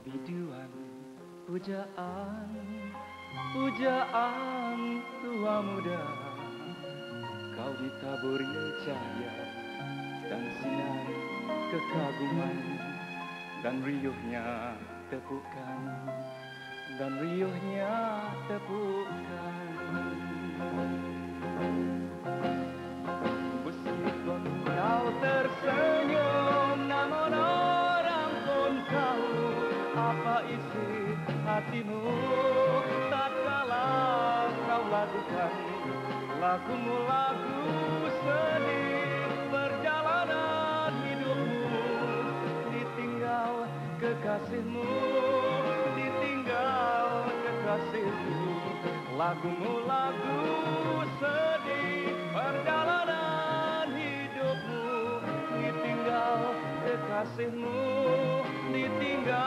biduan, pujaan, pujaan tua muda. Kau ditaburi cahaya dan sinar kekaguman, dan riuhnya tepukan, dan riuhnya tepukan. Meskipun kau tersenyum, namun orang pun tahu apa isi hatimu. Tak kalah kau lakukan lagumu, lagu sedih, perjalanan hidupmu, ditinggal kekasihmu, ditinggal kekasihmu. Lagumu, lagu sedih, perjalanan hidupmu, ditinggal kekasihmu, ditinggal